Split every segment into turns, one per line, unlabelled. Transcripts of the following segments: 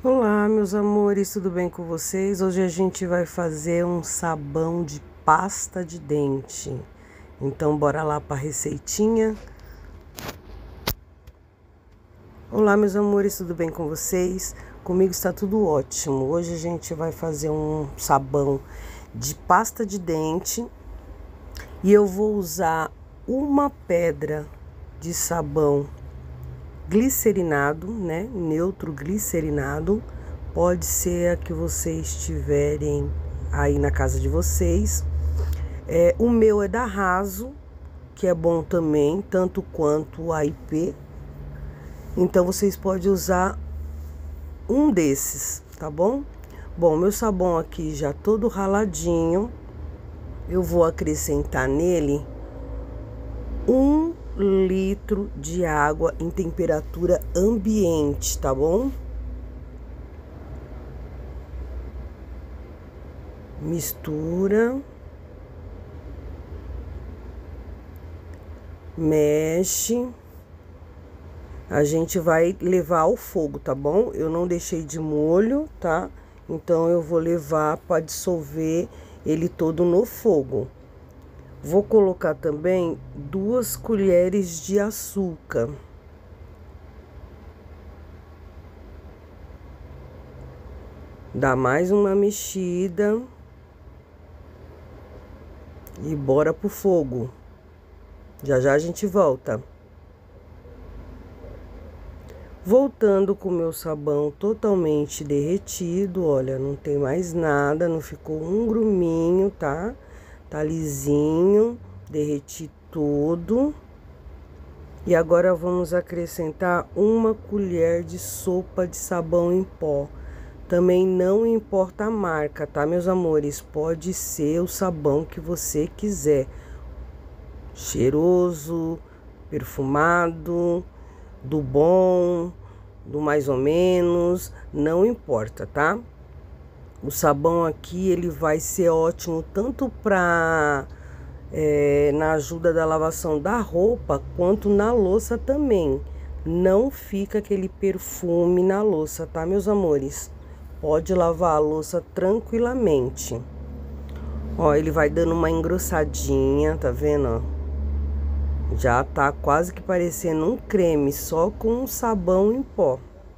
Olá, meus amores, tudo bem com vocês? Hoje a gente vai fazer um sabão de pasta de dente. Então, bora lá para a receitinha. Olá, meus amores, tudo bem com vocês? Comigo está tudo ótimo. Hoje a gente vai fazer um sabão de pasta de dente e eu vou usar uma pedra de sabão glicerinado, né? Neutro glicerinado. Pode ser a que vocês tiverem aí na casa de vocês. O meu é da Raso, que é bom também, tanto quanto a IP. Então, vocês podem usar um desses, tá bom? Bom, meu sabão aqui já todo raladinho. Eu vou acrescentar nele 1 litro de água em temperatura ambiente, tá bom? Mistura, mexe. A gente vai levar ao fogo, tá bom? Eu não deixei de molho, tá? Então eu vou levar para dissolver ele todo no fogo. Vou colocar também 2 colheres de açúcar. Dá mais uma mexida. E bora pro fogo. Já já a gente volta. Voltando com o meu sabão totalmente derretido, olha, não tem mais nada, não ficou um gruminho, tá? Tá lisinho, derreti tudo. E agora vamos acrescentar 1 colher de sopa de sabão em pó. Também não importa a marca, tá, meus amores? Pode ser o sabão que você quiser. Cheiroso, perfumado, do bom, do mais ou menos, não importa, tá? O sabão aqui, ele vai ser ótimo tanto para na ajuda da lavação da roupa, quanto na louça também. Não fica aquele perfume na louça, tá, meus amores? Pode lavar a louça tranquilamente. Ó, ele vai dando uma engrossadinha, tá vendo, ó? Já tá quase que parecendo um creme, só com um sabão em pó.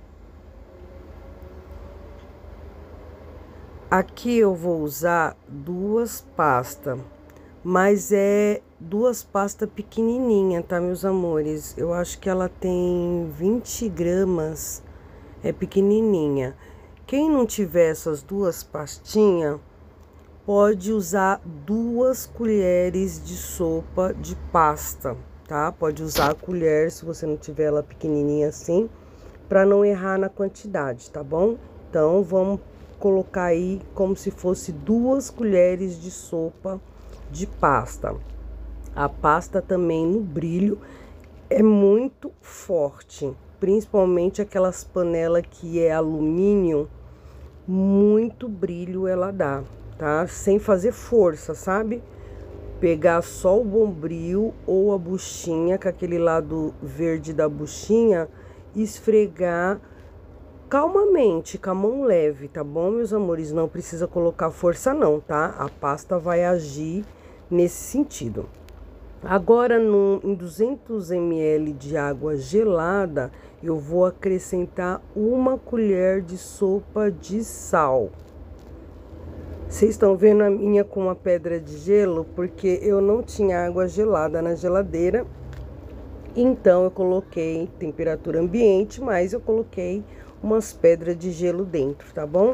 Aqui eu vou usar 2 pastas, mas é 2 pastas pequenininha, tá, meus amores? Eu acho que ela tem 20 gramas, é pequenininha. Quem não tiver essas 2 pastinhas, pode usar 2 colheres de sopa de pasta, tá? Pode usar a colher, se você não tiver ela pequenininha assim, para não errar na quantidade, tá bom? Então, vamos colocar aí como se fosse 2 colheres de sopa de pasta. A pasta também no brilho é muito forte, principalmente aquelas panelas que é alumínio, muito brilho ela dá, tá? Sem fazer força, sabe? Pegar só o bombril ou a buchinha, com aquele lado verde da buchinha, esfregar calmamente, com a mão leve, tá bom, meus amores? Não precisa colocar força não, tá? A pasta vai agir nesse sentido. Agora, em 200 ml de água gelada, eu vou acrescentar 1 colher de sopa de sal. Vocês estão vendo a minha com uma pedra de gelo, porque eu não tinha água gelada na geladeira. Então, eu coloquei temperatura ambiente, mas eu coloquei umas pedras de gelo dentro, tá bom?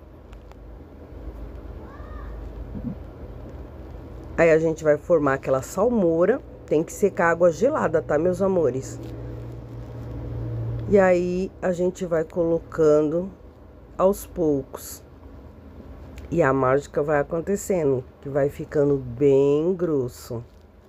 Aí, a gente vai formar aquela salmoura. Tem que secar água gelada, tá, meus amores? E aí, a gente vai colocando aos poucos. E a mágica vai acontecendo, que vai ficando bem grosso.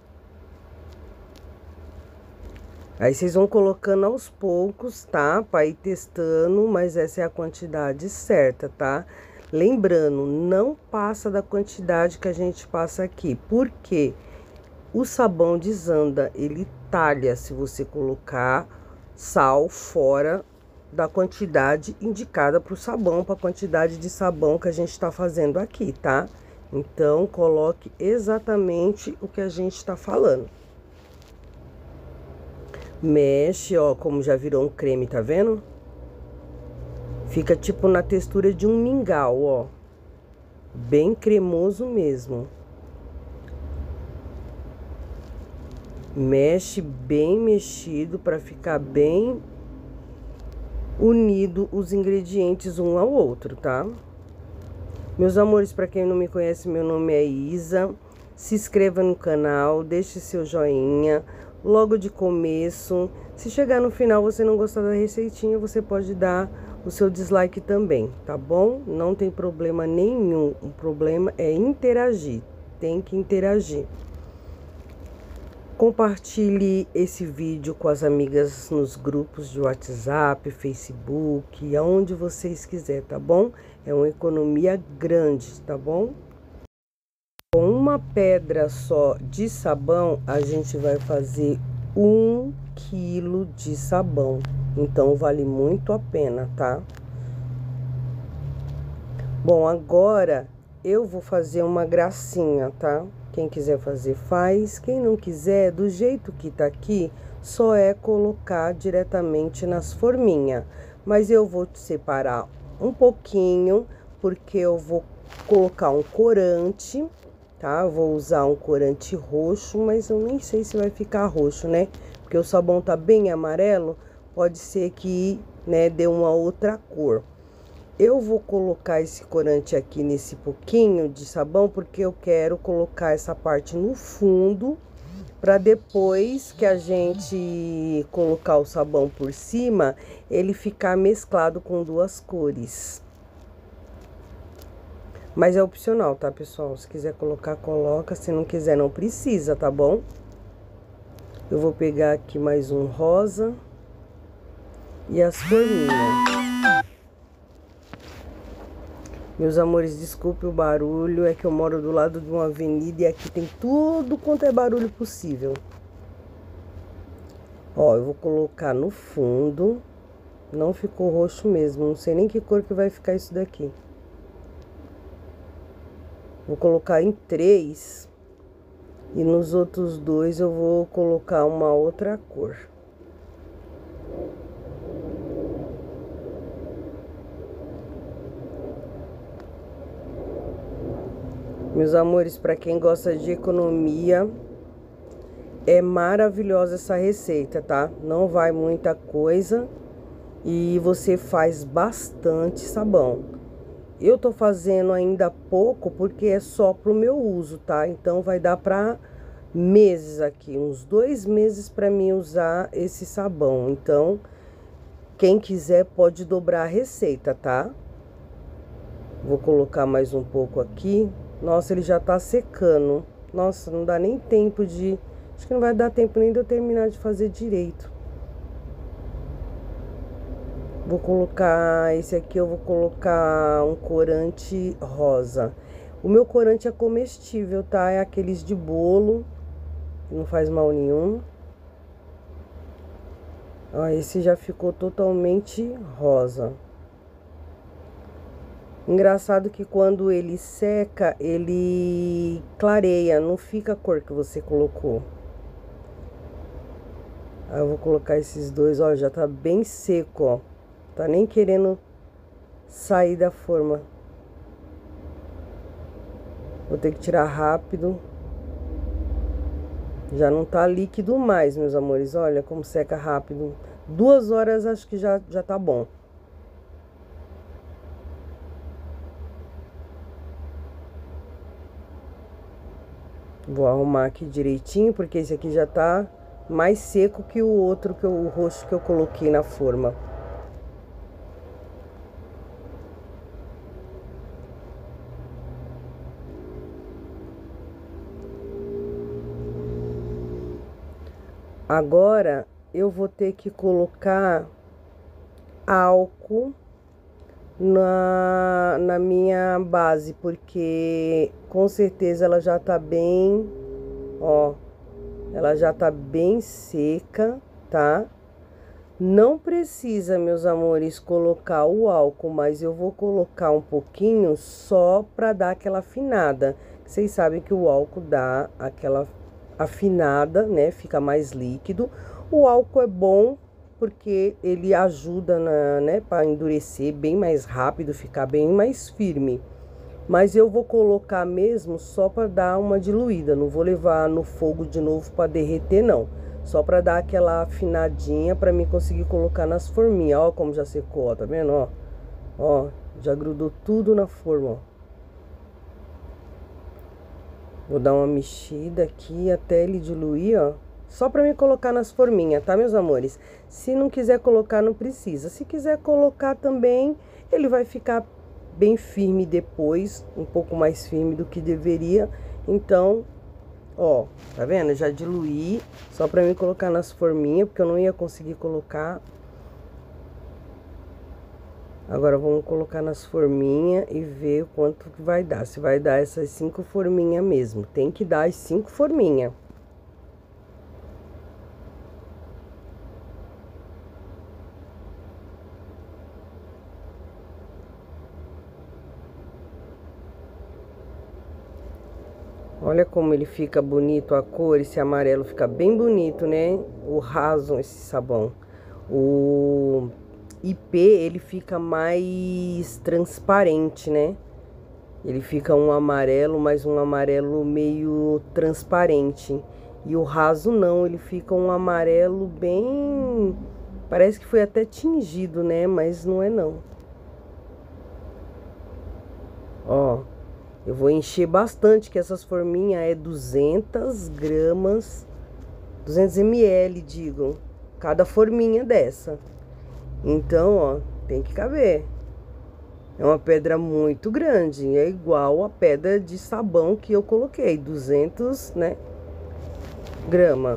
Aí, vocês vão colocando aos poucos, tá? Para ir testando, mas essa é a quantidade certa, tá? Lembrando, não passa da quantidade que a gente passa aqui. Por quê? O sabão desanda, ele talha se você colocar sal fora da quantidade indicada para o sabão, para a quantidade de sabão que a gente está fazendo aqui, tá? Então, coloque exatamente o que a gente está falando. Mexe, ó, como já virou um creme, tá vendo? Fica tipo na textura de um mingau, ó. Bem cremoso mesmo. Mexe bem mexido para ficar bem unido os ingredientes um ao outro, tá? Meus amores, para quem não me conhece, meu nome é Isa. Se inscreva no canal, deixe seu joinha logo de começo. Se chegar no final você não gostar da receitinha, você pode dar o seu dislike também, tá bom? Não tem problema nenhum. O problema é interagir. Tem que interagir. Compartilhe esse vídeo com as amigas nos grupos de WhatsApp, Facebook, aonde vocês quiserem, tá bom? É uma economia grande, tá bom? Com uma pedra só de sabão, a gente vai fazer 1 quilo de sabão. Então, vale muito a pena, tá? Bom, agora eu vou fazer uma gracinha, tá? Quem quiser fazer, faz. Quem não quiser, do jeito que tá aqui, só é colocar diretamente nas forminhas. Mas eu vou separar um pouquinho, porque eu vou colocar um corante, tá? Eu vou usar um corante roxo, mas eu nem sei se vai ficar roxo, né? Porque o sabão tá bem amarelo, pode ser que, né, dê uma outra cor. Eu vou colocar esse corante aqui nesse pouquinho de sabão, porque eu quero colocar essa parte no fundo, para depois que a gente colocar o sabão por cima, ele ficar mesclado com duas cores. Mas é opcional, tá, pessoal? Se quiser colocar, coloca. Se não quiser, não precisa, tá bom? Eu vou pegar aqui mais um rosa e as forminhas. Meus amores, desculpe o barulho, é que eu moro do lado de uma avenida e aqui tem tudo quanto é barulho possível. Ó, eu vou colocar no fundo, não ficou roxo mesmo, não sei nem que cor que vai ficar isso daqui. Vou colocar em 3 e nos outros 2 eu vou colocar uma outra cor. Meus amores, para quem gosta de economia, é maravilhosa essa receita, tá? Não vai muita coisa e você faz bastante sabão. Eu tô fazendo ainda pouco porque é só pro meu uso, tá? Então vai dar para meses aqui, uns 2 meses para mim usar esse sabão. Então, quem quiser pode dobrar a receita, tá? Vou colocar mais um pouco aqui. Nossa, ele já tá secando. Nossa, não dá nem tempo de... Acho que não vai dar tempo nem de eu terminar de fazer direito. Vou colocar... Esse aqui eu vou colocar um corante rosa. O meu corante é comestível, tá? É aqueles de bolo. Não faz mal nenhum. Ó, esse já ficou totalmente rosa. Engraçado que quando ele seca, ele clareia, não fica a cor que você colocou. Aí eu vou colocar esses dois, ó, já tá bem seco, ó. Tá nem querendo sair da forma. Vou ter que tirar rápido. Já não tá líquido mais, meus amores, olha como seca rápido. 2 horas acho que já tá bom. Vou arrumar aqui direitinho, porque esse aqui já tá mais seco que o outro, o roxo que eu coloquei na forma. Agora, eu vou ter que colocar álcool na minha base, porque com certeza ela já tá bem, ó, ela já tá bem seca, tá? Não precisa, meus amores, colocar o álcool, mas eu vou colocar um pouquinho só para dar aquela afinada. Vocês sabem que o álcool dá aquela afinada, né? Fica mais líquido. O álcool é bom porque ele ajuda né, para endurecer bem mais rápido, ficar bem mais firme. Mas eu vou colocar mesmo só para dar uma diluída, não vou levar no fogo de novo para derreter, não. Só para dar aquela afinadinha para mim conseguir colocar nas forminhas. Ó como já secou, ó, tá vendo? Ó, já grudou tudo na forma, ó. Vou dar uma mexida aqui até ele diluir, ó. Só para mim colocar nas forminhas, tá, meus amores? Se não quiser colocar, não precisa. Se quiser colocar também, ele vai ficar bem firme depois, um pouco mais firme do que deveria. Então, ó, tá vendo? Já diluí, só pra mim colocar nas forminhas, porque eu não ia conseguir colocar. Agora vamos colocar nas forminhas e ver o quanto que vai dar. Se vai dar essas 5 forminhas mesmo. Tem que dar as 5 forminhas. Olha como ele fica bonito a cor, esse amarelo fica bem bonito, né? O raso, esse sabão. O IP, ele fica mais transparente, né? Ele fica um amarelo, mas um amarelo meio transparente. E o raso não, ele fica um amarelo bem... Parece que foi até tingido, né? Mas não é não. Ó. Eu vou encher bastante, que essas forminhas é 200 gramas, 200 ml, digo, cada forminha dessa. Então, ó, tem que caber. É uma pedra muito grande, é igual a pedra de sabão que eu coloquei, 200, né, grama.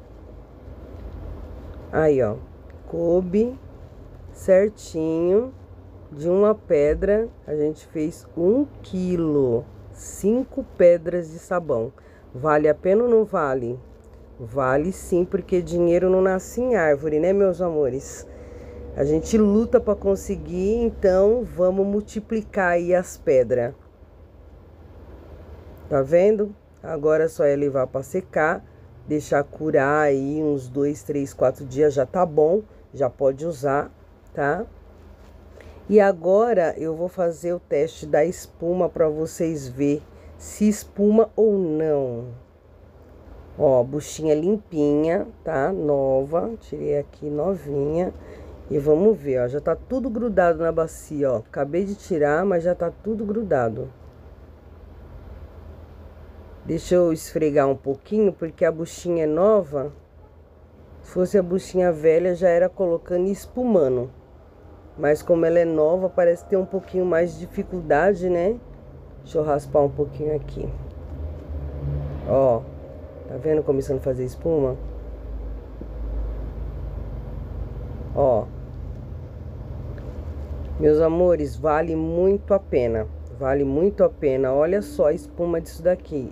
Aí, ó, coube certinho. De uma pedra, a gente fez 1 quilo, 5 pedras de sabão. Vale a pena ou não vale? Vale sim, porque dinheiro não nasce em árvore, né, meus amores? A gente luta para conseguir, então vamos multiplicar aí as pedras. Tá vendo? Agora só é levar para secar, deixar curar aí uns 2, 3, 4 dias, já tá bom, já pode usar, tá? E agora eu vou fazer o teste da espuma para vocês verem se espuma ou não. Ó, buchinha limpinha, tá? Nova, tirei aqui novinha. E vamos ver, ó, já tá tudo grudado na bacia, ó. Acabei de tirar, mas já tá tudo grudado. Deixa eu esfregar um pouquinho, porque a buchinha é nova. Se fosse a buchinha velha, já era colocando e espumando. Mas como ela é nova, parece ter um pouquinho mais de dificuldade, né? Deixa eu raspar um pouquinho aqui. Ó, tá vendo começando a fazer espuma? Ó. Meus amores, vale muito a pena. Vale muito a pena. Olha só a espuma disso daqui.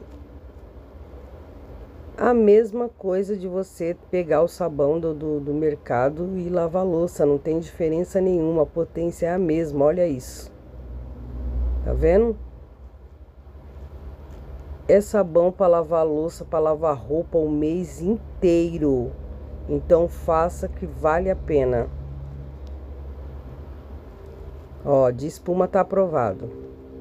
A mesma coisa de você pegar o sabão do mercado e lavar a louça. Não tem diferença nenhuma. A potência é a mesma. Olha isso. Tá vendo? É sabão para lavar a louça, para lavar roupa o mês inteiro. Então faça que vale a pena. Ó, de espuma tá aprovado.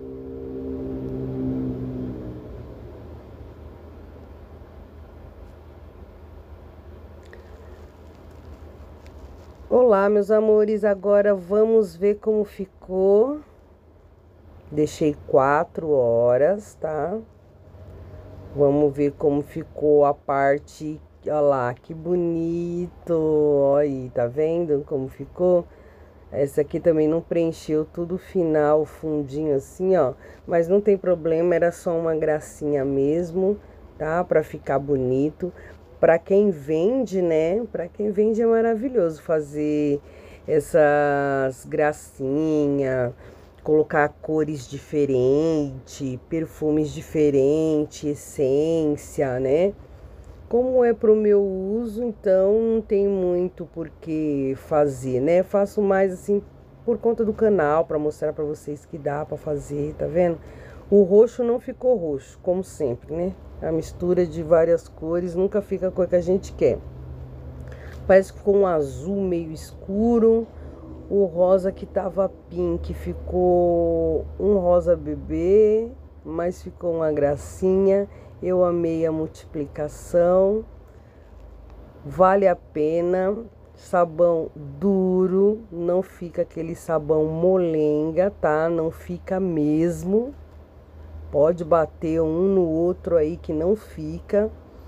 Olá, meus amores, agora vamos ver como ficou. Deixei 4 horas, tá? Vamos ver como ficou a parte, olha lá, que bonito. Olha aí, tá vendo como ficou? Essa aqui também não preencheu tudo final, fundinho assim, ó. Mas não tem problema, era só uma gracinha mesmo, tá? Pra ficar bonito. Para quem vende, né? Para quem vende é maravilhoso fazer essas gracinhas, colocar cores diferentes, perfumes diferentes, essência, né? Como é pro meu uso, então não tem muito por que fazer, né? Faço mais assim por conta do canal, para mostrar para vocês que dá para fazer, tá vendo? O roxo não ficou roxo, como sempre, né? A mistura de várias cores nunca fica a cor que a gente quer. Parece que ficou um azul meio escuro. O rosa que tava pink ficou um rosa bebê, mas ficou uma gracinha. Eu amei a multiplicação. Vale a pena. Sabão duro, não fica aquele sabão molenga, tá? Não fica mesmo. Pode bater um no outro aí que não fica.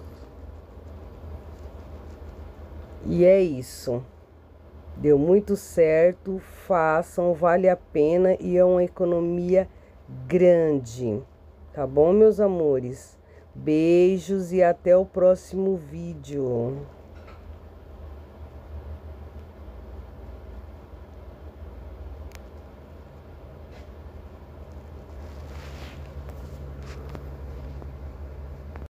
E é isso. Deu muito certo, façam, vale a pena e é uma economia grande. Tá bom, meus amores? Beijos e até o próximo vídeo.